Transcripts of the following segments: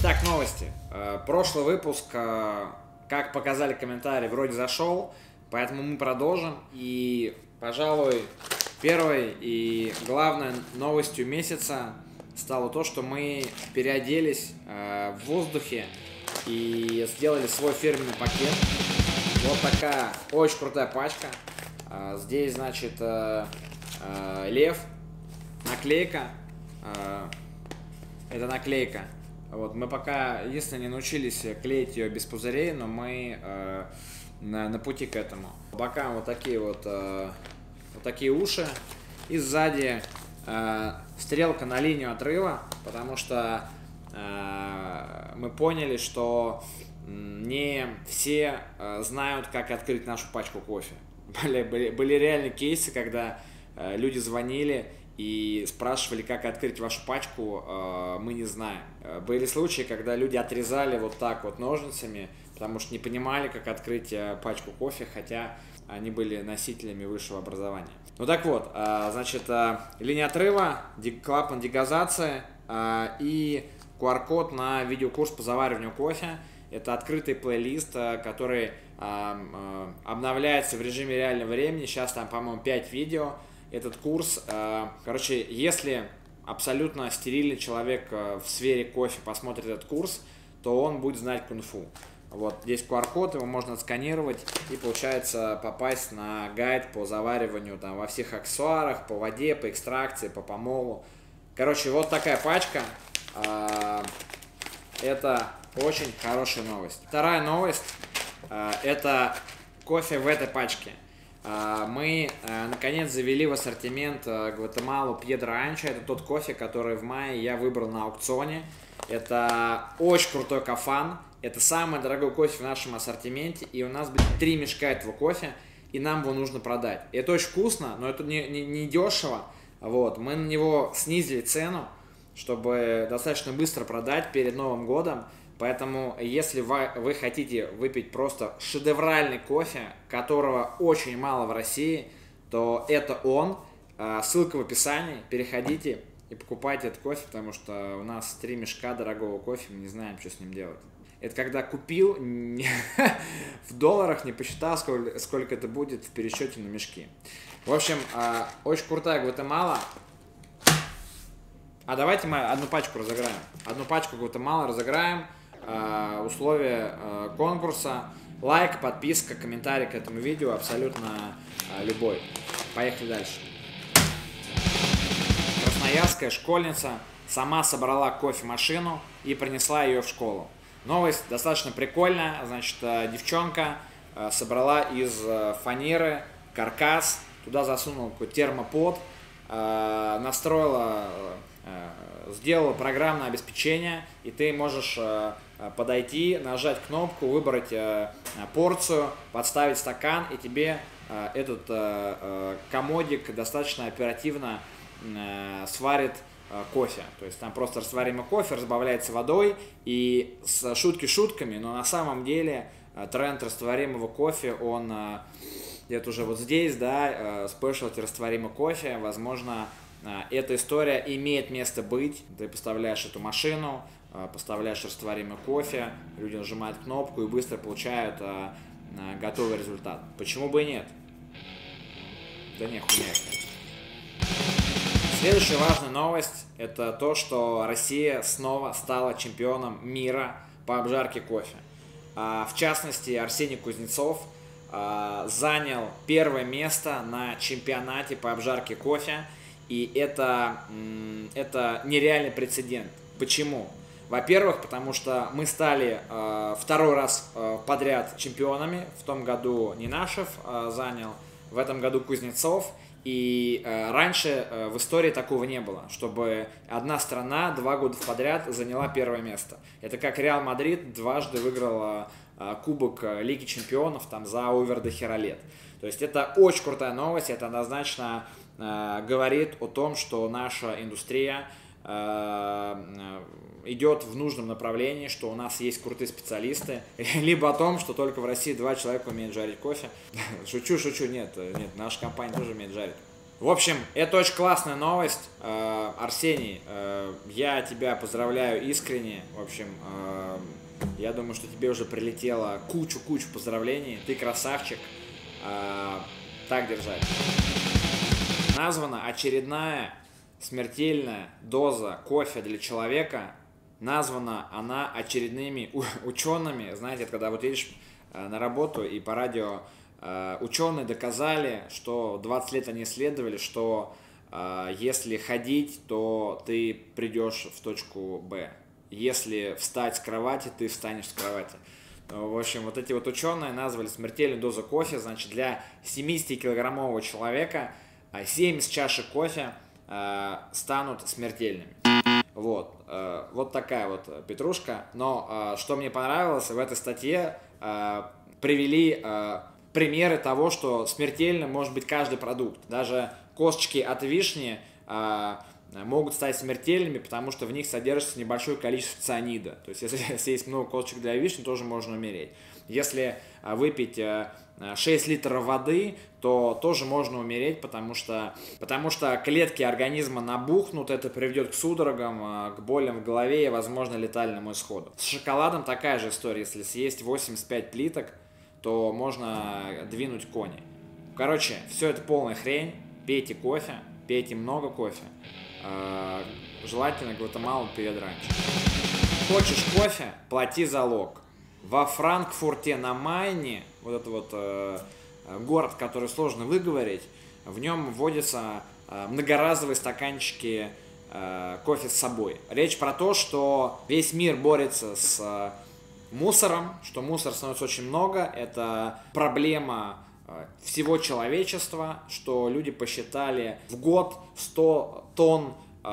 Итак, новости. Прошлый выпуск, как показали комментарии, вроде зашел, поэтому мы продолжим. И, пожалуй, первой и главной новостью месяца стало то, что мы переоделись в воздухе и сделали свой фирменный пакет. Вот такая очень крутая пачка. Здесь, значит, лев, наклейка. Это наклейка. Вот, мы пока, единственное, не научились клеить ее без пузырей, но мы на пути к этому. По бокам вот такие уши. И сзади стрелка на линию отрыва, потому что мы поняли, что не все знают, как открыть нашу пачку кофе. Были реальные кейсы, когда люди звонили и спрашивали, как открыть вашу пачку, мы не знаем. Были случаи, когда люди отрезали вот так вот ножницами, потому что не понимали, как открыть пачку кофе, хотя они были носителями высшего образования. Ну так вот, значит, линия отрыва, клапан дегазации и QR-код на видеокурс по завариванию кофе. Это открытый плейлист, который обновляется в режиме реального времени. Сейчас там, по-моему, 5 видео. Этот курс, короче, если абсолютно стерильный человек в сфере кофе посмотрит этот курс, то он будет знать кунг-фу. Вот здесь QR-код, его можно отсканировать и, получается, попасть на гайд по завариванию там во всех аксессуарах, по воде, по экстракции, по помолу. Короче, вот такая пачка. Это очень хорошая новость. Вторая новость, это кофе в этой пачке. Мы, наконец, завели в ассортимент Гватемалу Пьедро Анчо. Это тот кофе, который в мае я выбрал на аукционе. Это очень крутой кофан. Это самый дорогой кофе в нашем ассортименте. И у нас, 3 мешка этого кофе, и нам его нужно продать. И это очень вкусно, но это не дешево. Вот. Мы на него снизили цену, чтобы достаточно быстро продать перед Новым годом. Поэтому, если вы хотите выпить просто шедевральный кофе, которого очень мало в России, то это он. Ссылка в описании. Переходите и покупайте этот кофе, потому что у нас 3 мешка дорогого кофе, мы не знаем, что с ним делать. Это когда купил, в долларах не посчитал, сколько это будет в пересчете на мешки. В общем, очень крутая Гватемала. А давайте мы одну пачку разыграем. Одну пачку Гватемала разыграем. Условия конкурса: лайк, подписка, комментарий к этому видео, абсолютно любой. Поехали дальше. Красноярская школьница сама собрала кофемашину и принесла ее в школу. Новость достаточно прикольная. Значит, девчонка собрала из фанеры каркас, туда засунула какой-то термопод, настроила, сделала программное обеспечение, и ты можешь подойти, нажать кнопку, выбрать порцию, подставить стакан, и тебе этот комодик достаточно оперативно сварит кофе. То есть там просто растворимый кофе разбавляется водой, и с шутки шутками, но на самом деле тренд растворимого кофе, он где-то уже вот здесь, да, спешлти растворимый кофе, возможно, эта история имеет место быть. Ты поставляешь эту машину, поставляешь растворимый кофе, люди нажимают кнопку и быстро получают готовый результат. Почему бы и нет? Да не, хуйня. Следующая важная новость – это то, что Россия снова стала чемпионом мира по обжарке кофе. В частности, Арсений Кузнецов занял первое место на чемпионате по обжарке кофе. И это нереальный прецедент. Почему? Во-первых, потому что мы стали второй раз подряд чемпионами. В том году Нинашев занял, в этом году Кузнецов. И раньше в истории такого не было, чтобы одна страна 2 года подряд заняла первое место. Это как Реал Мадрид дважды выиграл Кубок Лиги Чемпионов там, за овер до хера лет. То есть это очень крутая новость, это однозначно говорит о том, что наша индустрия идет в нужном направлении, что у нас есть крутые специалисты, либо о том, что только в России 2 человека умеют жарить кофе. Шучу, нет, наша компания тоже умеет жарить. В общем, это очень классная новость. Арсений, я тебя поздравляю искренне. В общем, я думаю, что тебе уже прилетело кучу поздравлений. Ты красавчик. Так держать. Названа очередная смертельная доза кофе для человека. Названа она очередными учеными. Знаете, это когда вот едешь на работу и по радио ученые доказали, что 20 лет они исследовали, что если ходить, то ты придешь в точку Б. Если встать с кровати, ты встанешь с кровати. В общем, вот эти вот ученые назвали смертельную дозу кофе. Значит, для 70-килограммового человека 70 чашек кофе станут смертельными. Вот, вот такая вот петрушка. Но что мне понравилось, в этой статье привели примеры того, что смертельным может быть каждый продукт. Даже косточки от вишни могут стать смертельными, потому что в них содержится небольшое количество цианида. То есть, если съесть много косточек для вишни, тоже можно умереть. Если выпить 6 литров воды, то тоже можно умереть, потому что клетки организма набухнут, это приведет к судорогам, к болям в голове и, возможно, летальному исходу. С шоколадом такая же история. Если съесть 85 плиток, то можно двинуть кони. Короче, все это полная хрень. Пейте кофе, пейте много кофе. Желательно Гватемалу перед раньше. Хочешь кофе? Плати залог. Во Франкфурте на Майне, вот это вот город, который сложно выговорить, в нем вводятся многоразовые стаканчики кофе с собой. Речь про то, что весь мир борется с мусором, что мусора становится очень много, это проблема всего человечества, что люди посчитали в год 100 тонн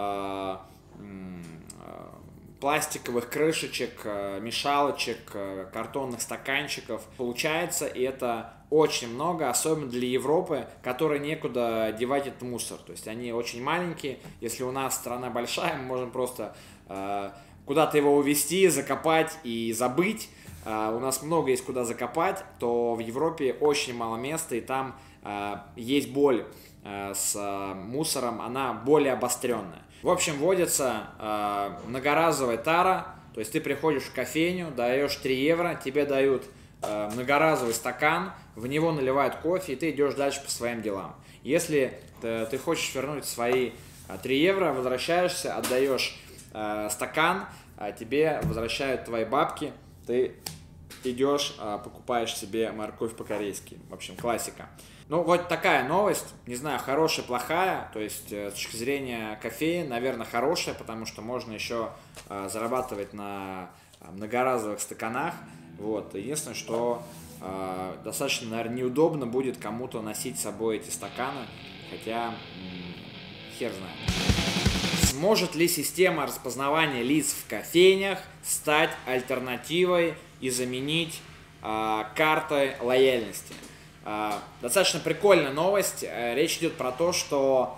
пластиковых крышечек, мешалочек, картонных стаканчиков получается, и это очень много, особенно для Европы, которой некуда девать этот мусор. То есть они очень маленькие, если у нас страна большая, мы можем просто куда-то его увезти, закопать и забыть. У нас много есть куда закопать, то в Европе очень мало места, и там есть боль с мусором, она более обостренная. В общем, вводится многоразовая тара, то есть ты приходишь в кофейню, даешь 3 евро, тебе дают многоразовый стакан, в него наливают кофе, и ты идешь дальше по своим делам. Если ты хочешь вернуть свои 3 евро, возвращаешься, отдаешь стакан, тебе возвращают твои бабки, ты идешь, покупаешь себе морковь по-корейски. В общем, классика. Ну, вот такая новость, не знаю, хорошая, плохая, то есть с точки зрения кофеин, наверное, хорошая, потому что можно еще зарабатывать на многоразовых стаканах. Вот. Единственное, что достаточно, наверное, неудобно будет кому-то носить с собой эти стаканы, хотя хер знает. Сможет ли система распознавания лиц в кофейнях стать альтернативой и заменить карты лояльности? Достаточно прикольная новость. Речь идет про то, что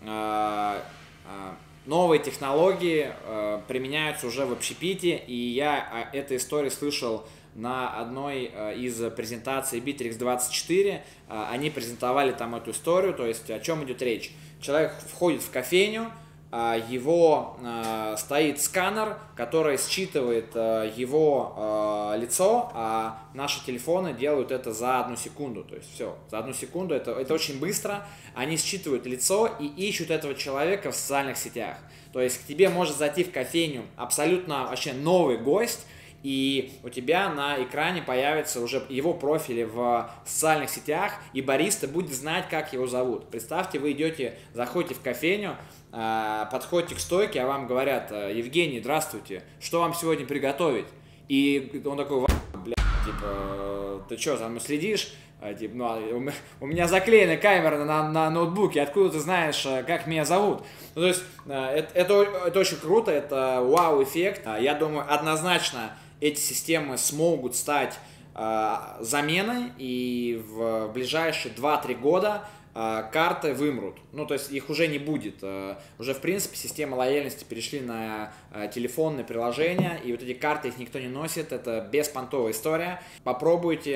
новые технологии применяются уже в общепите, и я эту историю слышал на одной из презентаций Bittrex24. Они презентовали там эту историю, то есть о чем идет речь. Человек входит в кофейню, его стоит сканер, который считывает его лицо, а наши телефоны делают это за 1 секунду. То есть все, за 1 секунду, это очень быстро. Они считывают лицо и ищут этого человека в социальных сетях. То есть к тебе может зайти в кофейню абсолютно вообще новый гость, и у тебя на экране появится уже его профили в социальных сетях, и бариста будет знать, как его зовут. Представьте, вы идете, заходите в кофейню, подходите к стойке, а вам говорят: Евгений, здравствуйте, что вам сегодня приготовить? И он такой: блядь, типа, ты что, за мной следишь? Типа, ну, у меня заклеена камера на ноутбуке, откуда ты знаешь, как меня зовут? Ну, то есть, это очень круто, это вау-эффект. Я думаю, однозначно эти системы смогут стать заменой, и в ближайшие 2-3 года карты вымрут. Ну, то есть их уже не будет. Уже, в принципе, система лояльности перешли на телефонные приложения, и вот эти карты, их никто не носит. Это беспонтовая история. Попробуйте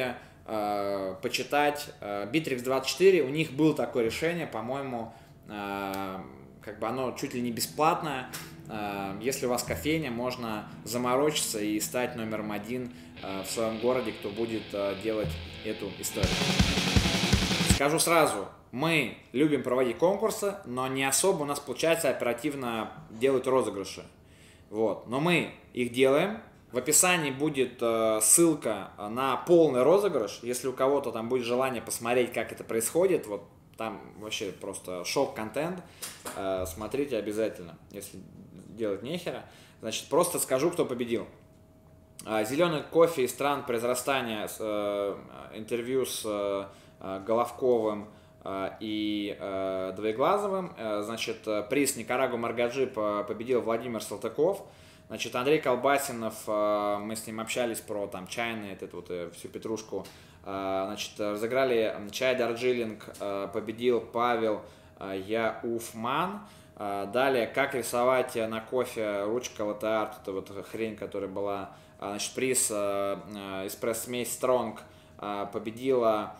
почитать. Bittrex24, у них было такое решение, по-моему, как бы оно чуть ли не бесплатное. Если у вас кофейня, можно заморочиться и стать номером 1 в своем городе, кто будет делать эту историю. Скажу сразу, мы любим проводить конкурсы, но не особо у нас получается оперативно делать розыгрыши. Вот. Но мы их делаем. В описании будет ссылка на полный розыгрыш. Если у кого-то там будет желание посмотреть, как это происходит, вот там вообще просто шок-контент. Смотрите обязательно, если делать нехера. Значит, просто скажу, кто победил. Зеленый кофе из стран произрастания, интервью с Головковым и Двоеглазовым. Значит, приз Никарагуа Маргаджи победил Владимир Салтыков. Значит, Андрей Колбасинов, мы с ним общались про там чайные, всю петрушку. Значит, разыграли чай Дарджилинг, победил Павел Яуфман. Далее, как рисовать на кофе ручка латте-арт, это вот хрень, которая была. Значит, приз эспрессо-смесь Стронг победила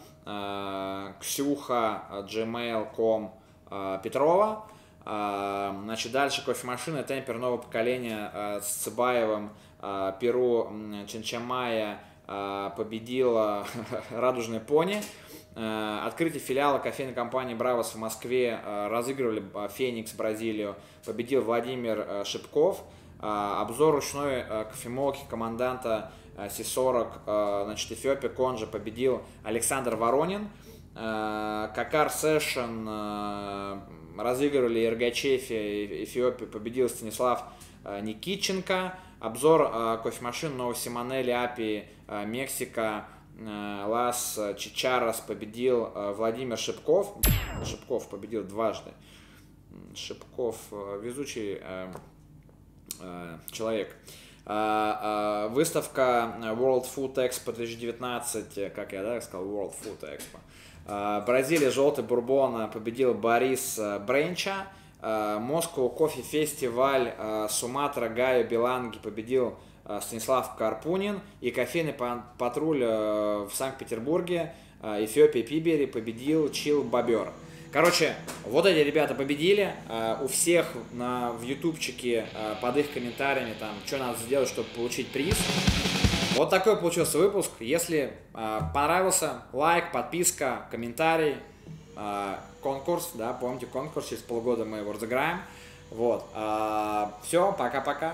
Ксюха gmail.com Петрова. Значит, дальше кофемашина темпер нового поколения с Цыбаевым, Перу Чинчамая победила Радужный пони. Открытие филиала кофейной компании Бравос в Москве, разыгрывали Феникс Бразилию, победил Владимир Шипков. Обзор ручной кофемолки команданта Си-40, значит, Эфиопия Конжа победил Александр Воронин. Какар Сэшн разыгрывали Иргачефе, Эфиопия победил Станислав Никитченко. Обзор кофемашин Новосимонели Апи, Мексика, Лас Чичарос победил Владимир Шипков. Шипков победил дважды. Шипков везучий человек. Выставка World Food Expo 2019, как я сказал, World Food Expo. Бразилия, желтый бурбон победил Борис Бренча. Москва кофе фестиваль Суматра Гайо Беланги победил Станислав Карпунин. И кофейный патруль в Санкт-Петербурге Эфиопия Пибери победил Чил Бобер. Короче, вот эти ребята победили. У всех в ютубчике под их комментариями там, что надо сделать, чтобы получить приз. Вот такой получился выпуск. Если понравился, лайк, подписка, комментарий, конкурс, да, помните конкурс, через полгода мы его разыграем. Вот. Все, пока-пока.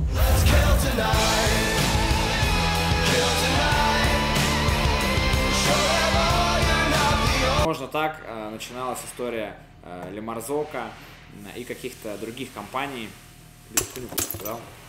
Можно так начиналась история Лемарзока и каких-то других компаний.